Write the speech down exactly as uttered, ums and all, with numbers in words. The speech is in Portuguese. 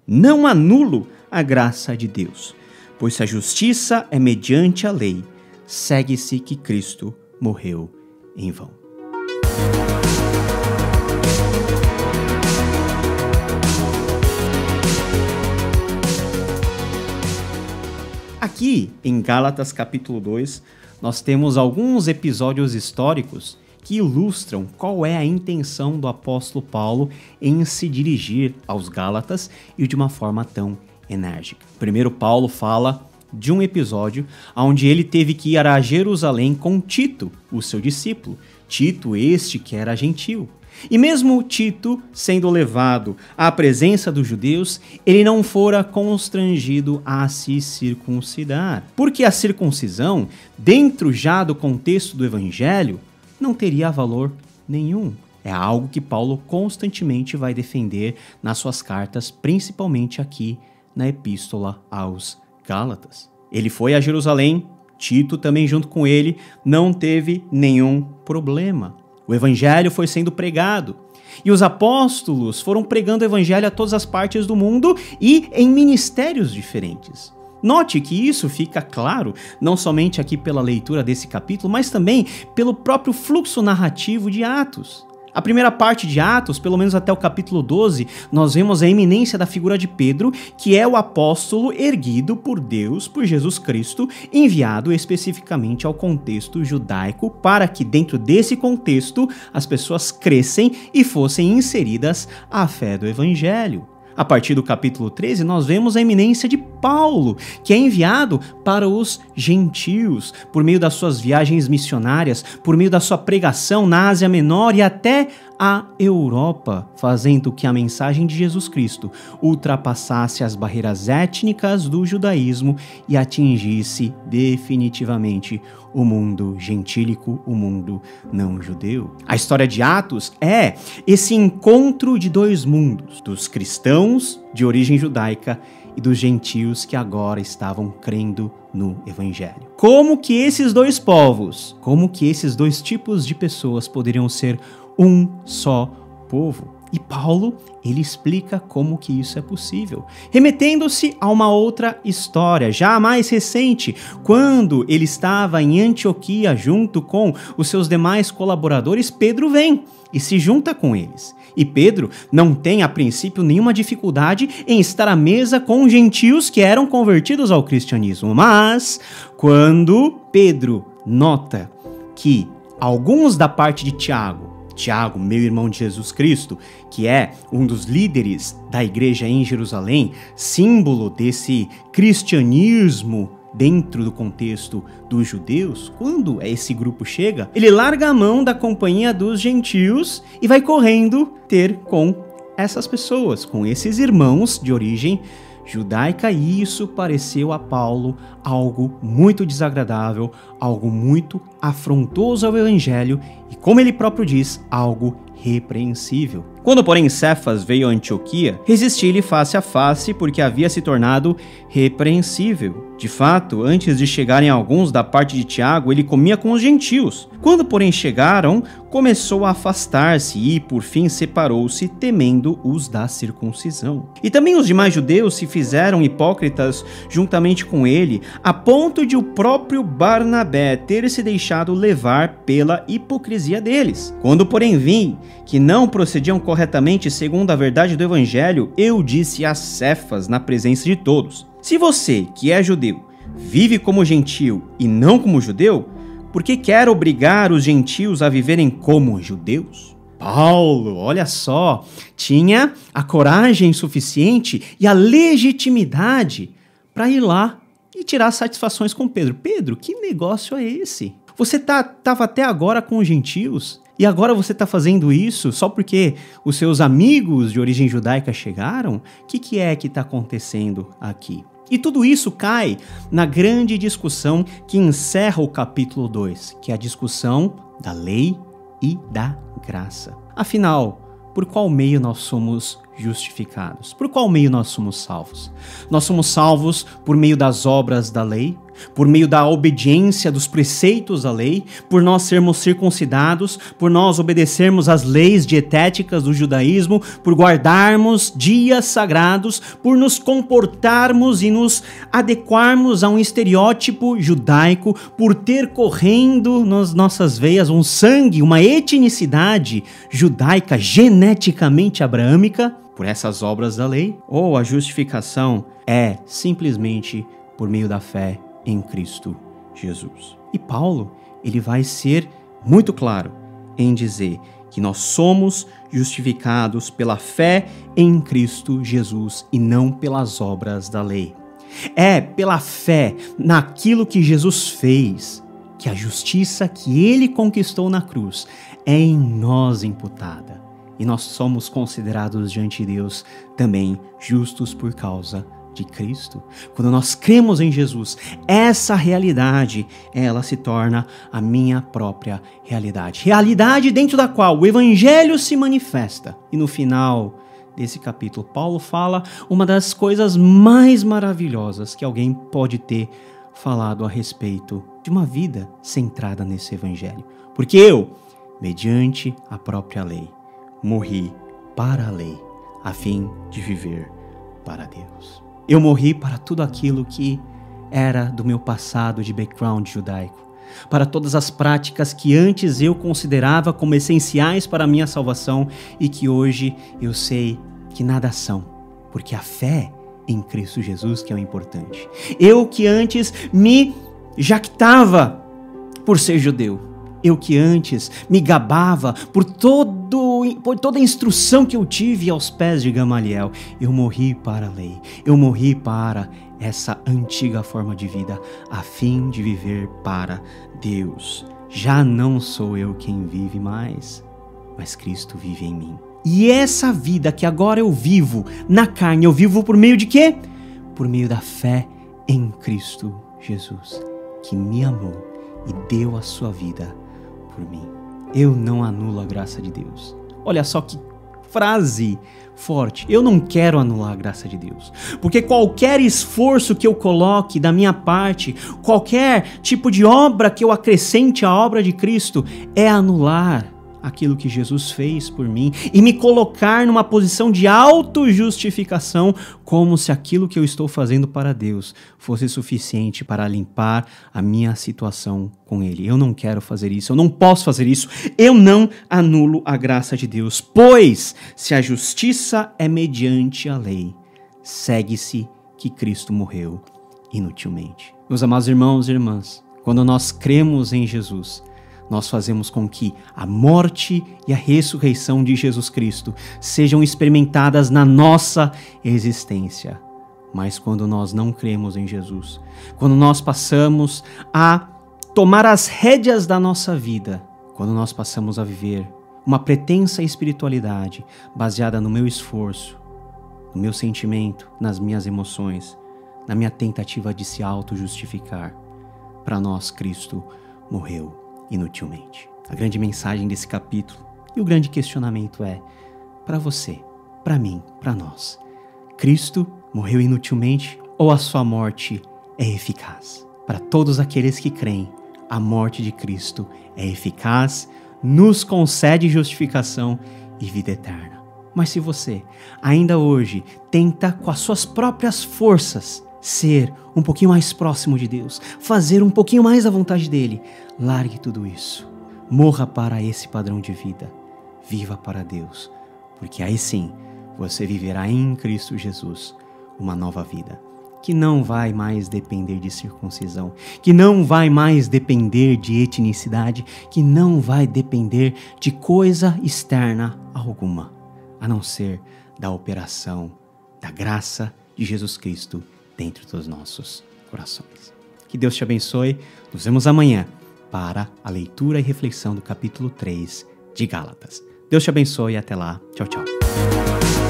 Não anulo a graça de Deus, pois se a justiça é mediante a lei, segue-se que Cristo morreu em vão. Aqui, em Gálatas capítulo dois, nós temos alguns episódios históricos que ilustram qual é a intenção do apóstolo Paulo em se dirigir aos Gálatas e de uma forma tão enérgica. Primeiro, Paulo fala de um episódio onde ele teve que ir a Jerusalém com Tito, o seu discípulo. Tito este que era gentil. E mesmo Tito sendo levado à presença dos judeus, ele não fora constrangido a se circuncidar. Porque a circuncisão, dentro já do contexto do evangelho, não teria valor nenhum. É algo que Paulo constantemente vai defender nas suas cartas, principalmente aqui na Epístola aos Gálatas. Ele foi a Jerusalém, Tito também junto com ele, não teve nenhum problema. O evangelho foi sendo pregado e os apóstolos foram pregando o evangelho a todas as partes do mundo e em ministérios diferentes. Note que isso fica claro não somente aqui pela leitura desse capítulo, mas também pelo próprio fluxo narrativo de Atos. A primeira parte de Atos, pelo menos até o capítulo doze, nós vemos a eminência da figura de Pedro, que é o apóstolo erguido por Deus, por Jesus Cristo, enviado especificamente ao contexto judaico, para que dentro desse contexto as pessoas crescem e fossem inseridas à fé do evangelho. A partir do capítulo treze, nós vemos a eminência de Paulo, que é enviado para os gentios, por meio das suas viagens missionárias, por meio da sua pregação na Ásia Menor e até a Europa, fazendo que a mensagem de Jesus Cristo ultrapassasse as barreiras étnicas do judaísmo e atingisse definitivamente o mundo gentílico, o mundo não judeu. A história de Atos é esse encontro de dois mundos, dos cristãos de origem judaica e dos gentios que agora estavam crendo no evangelho. Como que esses dois povos, como que esses dois tipos de pessoas poderiam ser um só povo? E Paulo, ele explica como que isso é possível, remetendo-se a uma outra história, já mais recente, quando ele estava em Antioquia junto com os seus demais colaboradores. Pedro vem e se junta com eles. E Pedro não tem, a princípio, nenhuma dificuldade em estar à mesa com gentios que eram convertidos ao cristianismo. Mas, quando Pedro nota que alguns da parte de Tiago, Tiago, meu irmão de Jesus Cristo, que é um dos líderes da igreja em Jerusalém, símbolo desse cristianismo dentro do contexto dos judeus, quando esse grupo chega, ele larga a mão da companhia dos gentios e vai correndo ter com essas pessoas, com esses irmãos de origem judaica, e isso pareceu a Paulo algo muito desagradável, algo muito afrontoso ao evangelho e, como ele próprio diz, algo repreensível. Quando, porém, Cefas veio a Antioquia, resisti-lhe face a face, porque havia se tornado repreensível. De fato, antes de chegarem alguns da parte de Tiago, ele comia com os gentios. Quando, porém, chegaram, começou a afastar-se e, por fim, separou-se, temendo os da circuncisão. E também os demais judeus se fizeram hipócritas juntamente com ele, a ponto de o próprio Barnabé ter se deixado levar pela hipocrisia deles. Quando, porém, vi que não procediam corretamente segundo a verdade do evangelho, eu disse a Cefas na presença de todos: se você, que é judeu, vive como gentio e não como judeu, por que quer obrigar os gentios a viverem como judeus? Paulo, olha só, tinha a coragem suficiente e a legitimidade para ir lá e tirar satisfações com Pedro. Pedro, que negócio é esse? Você tá, tava até agora com os gentios e agora você está fazendo isso só porque os seus amigos de origem judaica chegaram? O que, que é que está acontecendo aqui? E tudo isso cai na grande discussão que encerra o capítulo dois, que é a discussão da lei e da graça. Afinal, por qual meio nós somos justificados. Por qual meio nós somos salvos? Nós somos salvos por meio das obras da lei, por meio da obediência dos preceitos da lei, por nós sermos circuncidados, por nós obedecermos às leis dietéticas do judaísmo, por guardarmos dias sagrados, por nos comportarmos e nos adequarmos a um estereótipo judaico, por ter correndo nas nossas veias um sangue, uma etnicidade judaica geneticamente abraâmica, por essas obras da lei, ou a justificação é simplesmente por meio da fé em Cristo Jesus. E Paulo, ele vai ser muito claro em dizer que nós somos justificados pela fé em Cristo Jesus e não pelas obras da lei. É pela fé naquilo que Jesus fez que a justiça que ele conquistou na cruz é em nós imputada. E nós somos considerados diante de Deus também justos por causa de Cristo. Quando nós cremos em Jesus, essa realidade, ela se torna a minha própria realidade. Realidade dentro da qual o Evangelho se manifesta. E no final desse capítulo, Paulo fala uma das coisas mais maravilhosas que alguém pode ter falado a respeito de uma vida centrada nesse Evangelho. Porque eu, mediante a própria lei, morri para a lei, a fim de viver para Deus. Eu morri para tudo aquilo que era do meu passado de background judaico, para todas as práticas que antes eu considerava como essenciais para a minha salvação e que hoje eu sei que nada são, porque a fé em Cristo Jesus que é o importante. Eu que antes me jactava por ser judeu, eu que antes me gabava por, todo, por toda a instrução que eu tive aos pés de Gamaliel, eu morri para a lei, eu morri para essa antiga forma de vida, a fim de viver para Deus. Já não sou eu quem vive mais, mas Cristo vive em mim. E essa vida que agora eu vivo na carne, eu vivo por meio de quê? Por meio da fé em Cristo Jesus, que me amou e deu a sua vida por mim. Eu não anulo a graça de Deus. Olha só que frase forte. Eu não quero anular a graça de Deus. Porque qualquer esforço que eu coloque da minha parte, qualquer tipo de obra que eu acrescente à obra de Cristo, é anular aquilo que Jesus fez por mim e me colocar numa posição de autojustificação, como se aquilo que eu estou fazendo para Deus fosse suficiente para limpar a minha situação com Ele. Eu não quero fazer isso, eu não posso fazer isso, eu não anulo a graça de Deus, pois se a justiça é mediante a lei, segue-se que Cristo morreu inutilmente. Meus amados irmãos e irmãs, quando nós cremos em Jesus, nós fazemos com que a morte e a ressurreição de Jesus Cristo sejam experimentadas na nossa existência. Mas quando nós não cremos em Jesus, quando nós passamos a tomar as rédeas da nossa vida, quando nós passamos a viver uma pretensa espiritualidade baseada no meu esforço, no meu sentimento, nas minhas emoções, na minha tentativa de se auto-justificar, para nós Cristo morreu inutilmente. A grande mensagem desse capítulo e o grande questionamento é para você, para mim, para nós. Cristo morreu inutilmente ou a sua morte é eficaz? Para todos aqueles que creem, a morte de Cristo é eficaz, nos concede justificação e vida eterna. Mas se você ainda hoje tenta com as suas próprias forças ser um pouquinho mais próximo de Deus, fazer um pouquinho mais a vontade dele, largue tudo isso. Morra para esse padrão de vida. Viva para Deus, porque aí sim você viverá em Cristo Jesus uma nova vida, que não vai mais depender de circuncisão, que não vai mais depender de etnicidade, que não vai depender de coisa externa alguma, a não ser da operação da graça de Jesus Cristo dentro dos nossos corações. Que Deus te abençoe. Nos vemos amanhã para a leitura e reflexão do capítulo três de Gálatas. Deus te abençoe e até lá. Tchau, tchau.